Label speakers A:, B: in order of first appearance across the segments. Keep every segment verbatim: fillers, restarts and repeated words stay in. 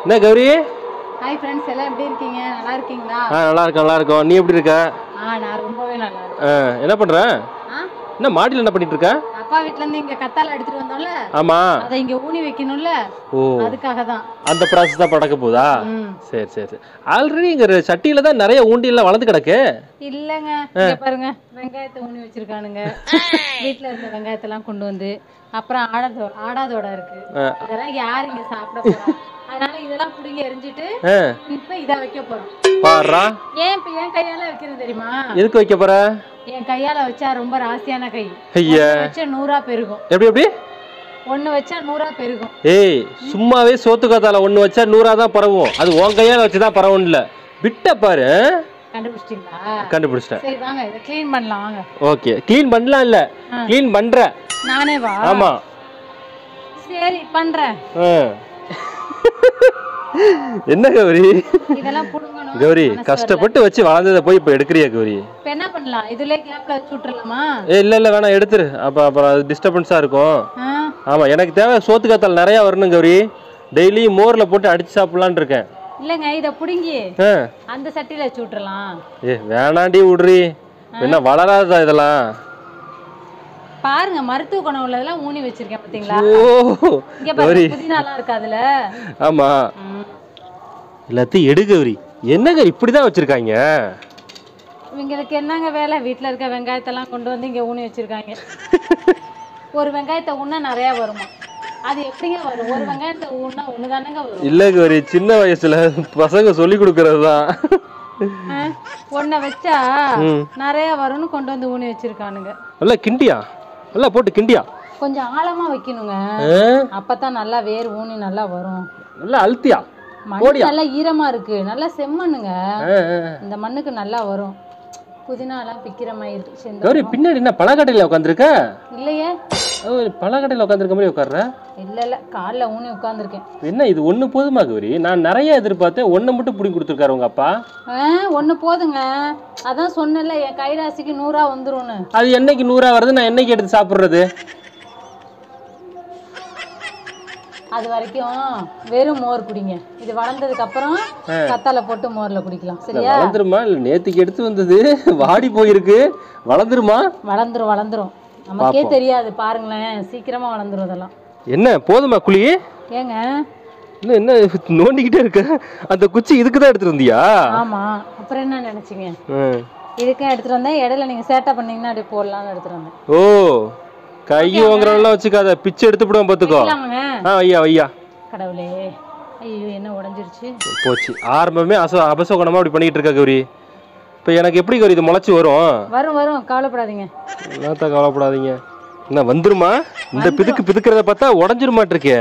A: என்ன Gowri?
B: Hi friends, எல்லாம் எப்படி இருக்கீங்க? நல்லா இருக்கீங்களா?
A: ஆ நல்லா இருக்கேன் நல்லா இருக்கோம். நீ எப்படி இருக்க?
B: ஆ நான் ரொம்பவே நல்லா இருக்கேன்.
A: என்ன பண்ற?
B: ஆ
A: என்ன மாடியில் என்ன பண்ணிட்டு இருக்க?
B: அப்பா வீட்ல இருந்து இங்க கத்தால எடுத்துட்டு வந்தோம்ல.
A: ஆமா.
B: அதை இங்க ஊனி வைக்கணும்ல. ஓ அதுக்காக தான்.
A: அந்த ப்ராசஸ் தான் நடக்க போதா? சரி சரி சரி. ஆல்ரெடி இங்க சட்டியில தான் நிறைய ஊண்டியெல்லாம் வளர்ந்து கிடக்கு.
B: இல்லங்க, இங்க பாருங்க வெங்காயத்தை ஊனி வச்சிருக்கானுங்க. வீட்ல இருந்த வெங்காயத்தை எல்லாம் கொண்டு வந்து அப்புறம் ஆடாதோ ஆடாதோட இருக்கு. இதெல்லாம் யார் இங்க சாப்பிட போறா? அதனால இதெல்லாம் புடிங்கி எரிஞ்சிட்டு இப்ப இத வைக்க போறோம்.
A: பாறா. ஏன்
B: இப்ப என் கையால வைக்கிறது தெரியுமா?
A: எதுக்கு வைக்க போற?
B: என் கையால வச்சா ரொம்ப ராசியான கை.
A: ஐயா
B: வச்சா நூறா பெருகும்.
A: எப்படி எப்படி?
B: ஒன்னு வச்சா நூறா பெருகும்.
A: ஏய் சும்மாவே சோத்து காத்தால ஒன்னு வச்சா நூறா தான் பரவும். அது உன் கையால வச்சுதான் பரவும் இல்ல. விட்ட பாரு.
B: கண்டுபிடிச்சிட்டீங்களா?
A: கண்டுபிடிச்சிட்டேன்.
B: சரி வாங்க இத க்ளீன் பண்ணலாம் வாங்க.
A: ஓகே க்ளீன் பண்ணலாம் இல்ல. க்ளீன் பண்ற.
B: நானே வா.
A: ஆமா.
B: சரி பண்றேன்.
A: என்ன கௌரி?
B: இதெல்லாம் புடுங்கணும்.
A: கௌரி கஷ்டப்பட்டு வச்சு வளர்ந்தத போய் இப்ப எடுக்கறியா கௌரி?
B: இப்ப என்ன பண்ணலாம்? இதுல கேப்ல வச்சு விட்டுறலாமா?
A: ஏ இல்ல இல்ல வேணாம் எடுத்துரு. அப்ப அப்புறம் அது டிஸ்டர்பன்ஸா இருக்கும். ஆமா எனக்கு தேவை சோத்து காத்தால் நிறைய வரணும் கௌரி. டெய்லி மோர்ல போட்டு அடிச்சு சாப்பிடலாம்னு இருக்கேன்.
B: இல்லங்க இத புடுங்கி அந்த சட்டில வச்சு விட்டுறலாம்.
A: ஏ வேணாண்டி விடுறி. என்ன வளராதா இதெல்லாம்?
B: பாருங்க மருத்துவ குணம் உள்ளதெல்லாம் ஊனி வச்சிருக்கேன் பாத்தீங்களா? இங்க
A: கௌரி
B: பாருங்க புதினாலாம் இருக்கு அதுல.
A: ஆமா. எல்லாத்தையும் எடு கௌரி. என்னங்க இப்படிதான் வச்சிருக்காங்க?
B: இவங்களுக்கு என்னங்க வேலை? வீட்டுல இருக்க வெங்காயத்தெல்லாம் கொண்டு வந்து இங்க ஊனி வச்சிருக்காங்க. ஒரு வெங்காயத்தை ஊன்னா நிறைய வருமா? அது எப்படிங்க வரும்? ஒரு வெங்காயத்தை ஊன்னா ஒண்ணுதானங்க வரும். இல்ல
A: கௌரி சின்ன வயசுல பசங்க சொல்லி கொடுக்கறதுதான்.
B: ஒன்ன வச்சா நிறைய வரும்னு கொண்டு வந்து ஊனி வச்சிருக்கானுங்க.
A: இல்ல கிண்டியா? இல்ல போட்டு கிண்டியா?
B: கொஞ்சம் ஆழமா வைக்கணுங்க. அப்பதான் நல்லா வேர் ஊனி நல்லா வரும்.
A: நல்லா அழுத்தியா?
B: மண்ணு நல்லா ஈரமா இருக்கு. நல்லா செம்மண்ணுங்க. இந்த மண்ணுக்கு நல்லா வரும். புதினா எல்லாம் பிக்கிற மாதிரி இருக்கு.
A: கௌரி பின்னாடி என்ன பழக்கட்டையில உட்காந்துருக்க?
B: இல்லையே.
A: பழக்கட்டையில உட்காந்துருக்க மாதிரி உட்கார்ற?
B: இல்ல இல்ல கால்ல ஊனி உட்கார்ந்துருக்கேன்.
A: என்ன இது ஒண்ணு போதுமா கௌரி? நான் நிறைய எதிர்பார்த்தேன். ஒண்ணு மட்டும் புடி கொடுத்துருக்காரு உங்க அப்பா.
B: ஒண்ணு போதுங்க. அதான் சொன்னேன்ல என் கைராசிக்கு நூறா வந்துரும்னு.
A: அது என்னைக்கு நூறா வருது? நான் என்னைக்கு எடுத்து சாப்பிடுறது?
B: அது வரைக்கும் வெறும் மோர் குடிங்க. இது வளர்ந்ததுக்கு அப்புறம் கத்தால போட்டு மோர்ல குடிக்கலாம். சரியா?
A: வளர்ந்துருமா? இல்ல நேத்துக்கு எடுத்து வந்தது வாடி போயிருக்கு. வளர்ந்துருமா?
B: வளர்ந்துரும் வளர்ந்துரும். நமக்கே தெரியாது பாருங்களேன். சீக்கிரமா வளர்ந்துரும் அதெல்லாம். என்ன
A: போதுமா குழி?
B: ஏங்க
A: என்ன என்ன நோண்டிக்கிட்டே இருக்க? அந்த குச்சி இதுக்கு தான் எடுத்துட்டு வந்தியா?
B: ஆமா. அப்புறம் என்ன நினைச்சீங்க? இதுக்கு எடுத்துட்டு வந்தேன். இடையில நீங்க சேட்டை பண்ணீங்கன்னா அப்படியே போடலாம்னு எடுத்துட்டு வந்தேன். ஓ
A: கை ஓங்கறலாம் வச்சுக்காத. பிச்சை எடுத்து போடுவோம் பாத்துக்கோ. ஆ ஐயா ஐயா.
B: கடவுளே. ஐயோ என்ன உடைஞ்சிருச்சு.
A: போச்சு. ஆரம்பமே அச அபசகுணமா அப்படி பண்ணிட்டு இருக்க கௌரி. இப்போ எனக்கு எப்படி கௌரி இது முளைச்சு வரும்?
B: வரும் வரும் கவலைப்படாதீங்க.
A: என்னத்த கவலைப்படாதீங்க. என்ன வந்துருமா? இந்த பிதுக்கு பிதுக்கிறத பார்த்தா உடைஞ்சிருமாட்டு இருக்கே.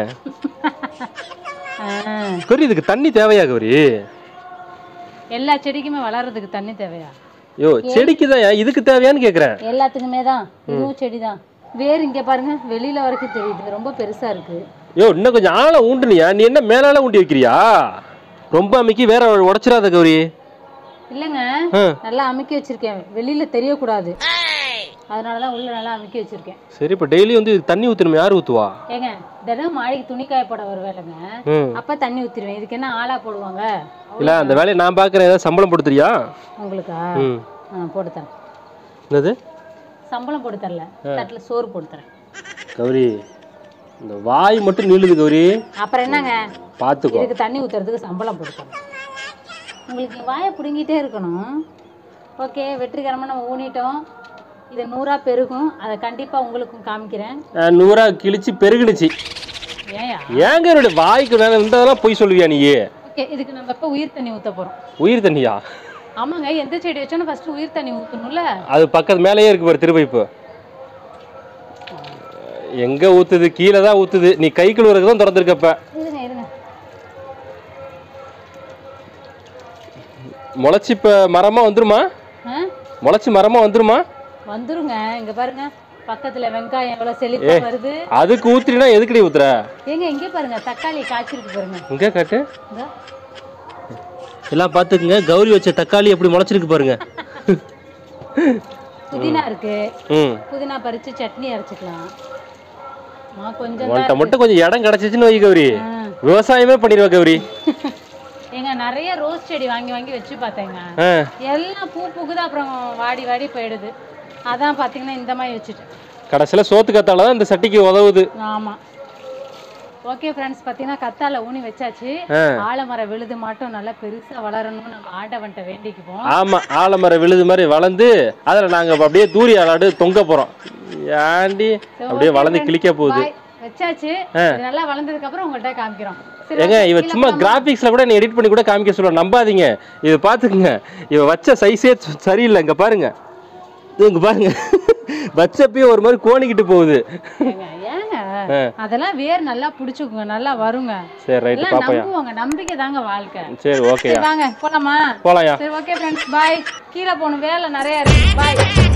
A: கௌரி இதுக்கு தண்ணி தேவையா கௌரி?
B: எல்லா செடிக்குமே வளர்றதுக்கு தண்ணி தேவையா?
A: யோ செடிக்கு தான். இதுக்கு தேவையான்னு கேக்குறேன்.
B: எல்லாத்துக்குமே தான். இதுவும் செடிதான். வேறு இங்க பாருங்க வெளியில வரைக்கும் தெரியுது. ரொம்ப பெருசா இருக்கு.
A: யோ இன்னும் கொஞ்சம் ஆழ ஊண்டுனியா? நீ என்ன மேலால ஊண்டி வைக்கிறியா? ரொம்ப அமுக்கி வேற உடைச்சிடாத கௌரி. இல்லங்க நல்லா அமுக்கி வச்சிருக்கேன். வெளியில தெரியக்கூடாது. அதனாலதான் உள்ள நல்லா அமுக்கி வச்சிருக்கேன். சரி இப்ப டெய்லி வந்து தண்ணி ஊத்தணும். யாரு ஊத்துவா? ஏங்க தினம் மாடிக்கு துணி காய போட வருவேலங்க. அப்ப தண்ணி ஊத்திடுவேன். இதுக்கு என்ன ஆளா போடுவாங்க? இல்ல அந்த வேலையை நான் பாக்குறேன். ஏதாவது சம்பளம் போடுறியா உங்களுக்கா? போட்டு தரேன். என்னது சம்பளம் போட்டு தரல, தட்டுல சோறு போட்டு தரேன். கௌரி இந்த வாய் மட்டும் நீளுது கௌரி. அப்புறம் என்னங்க பாத்துக்கோ. இதுக்கு தண்ணி ஊத்துறதுக்கு சம்பளம் போட்டு தரேன். உங்களுக்கு வாயை பிடுங்கிட்டே இருக்கணும். ஓகே வெற்றிகரமா நம்ம ஊனிட்டோம். இது நூறா பெருகும். அதை கண்டிப்பா உங்களுக்கும் காமிக்கிறேன். நூறா கிழிச்சு பெருகுனுச்சு. ஏயா ஏங்க என்னோட வாய்க்கு மேல இருந்ததெல்லாம் போய் சொல்லுவியா நீ? ஓகே இதுக்கு நம்ம இப்ப உயிர் தண்ணி ஊத்த போறோம். உயிர் தண்ணியா? ஆமாங்க. எந்த செடி வச்சாலும் ஃபர்ஸ்ட் உயிர் தண்ணி ஊத்தணும்ல. அது பக்கத்து மேலேயே இருக்கு பாரு திருப்பைப்பு. எங்க ஊத்துது? கீழே தான் ஊத்துது. நீ கை கழுவுறதுக்கு தான் திறந்துருக்கப்ப. இருங்க இருங்க. முளைச்சி இப்ப மரமா வந்துருமா? முளைச்சி மரமா வந்துருமா? வந்துருங்க. இங்க பாருங்க பக்கத்துல வெங்காயம் எவ்வளவு செழிப்பா வருது. அதுக்கு ஊத்துறீனா எதுக்குடி ஊத்துற? ஏங்க இங்க பாருங்க தக்காளி காய்ச்சிருக்கு பாருங்க. இங்க காட்டு. எல்லாம் பாத்துக்குங்க. கௌரி வச்ச தக்காளி எப்படி முளைச்சிருக்கு பாருங்க. புதினா இருக்கு. புதினா பறிச்சு சட்னி அரைச்சுக்கலாம். கொஞ்சம் மட்டும் கொஞ்சம் இடம் கிடைச்சிச்சுன்னு வை கௌரி. விவசாயமே பண்ணிடுவா கௌரி.
B: ஏங்க நிறைய ரோஸ் செடி வாங்கி வாங்கி வச்சு பார்த்தேங்க. எல்லாம் பூ பூக்குது, அப்புறம் வாடி வாடி போயிடுது. அதான் பார்த்தீங்கன்னா இந்த மாதிரி வச்சுட்டு
A: கடைசியில் சோத்து கத்தால தான் இந்த சட்டிக்கு உதவுது.
B: ஆமாம். ஓகே ஃப்ரெண்ட்ஸ், பார்த்தீங்கன்னா கத்தால ஊனி வச்சாச்சு. ஆலமரம் விழுது மட்டும் நல்லா பெருசா வளரணும்னு நம்ம ஆண்டவன்ட்ட வேண்டிக்குவோம்.
A: ஆமா, ஆலமரம் விழுது மாதிரி வளர்ந்து அதில் நாங்க அப்படியே தூரி ஆளாடு தொங்க போறோம். ஏண்டி அப்படியே வளர்ந்து கிளிக்க போகுது.
B: வச்சாச்சு. நல்லா வளர்ந்ததுக்கு அப்புறம் உங்கள்கிட்ட காமிக்கிறோம்.
A: ஏங்க இவ சும்மா கிராபிக்ஸ்ல கூட நீ எடிட் பண்ணி கூட காமிக்க சொல்லுவா, நம்பாதீங்க. இது பாத்துக்குங்க, இவ வச்ச சைஸே சரியில்லை. இங்க பாருங்க, இங்க பாருங்க, வச்சப்பயே ஒரு மாதிரி கோணிக்கிட்டு போகுது.
B: ஏங்க அதெல்லாம் வேர் நல்லா புடிச்சுக்குங்க, நல்லா வருங்க.
A: சரி ரைட், பாப்போம்.
B: நம்புவாங்க, நம்பிக்கை தாங்க வாழ்க்கை.
A: சரி ஓகே,
B: வாங்க போலாமா?
A: போலாம்யா.
B: சரி ஓகே ஃப்ரெண்ட்ஸ், பை. கீழே போணும், வேலை நிறைய இருக்கு. பை.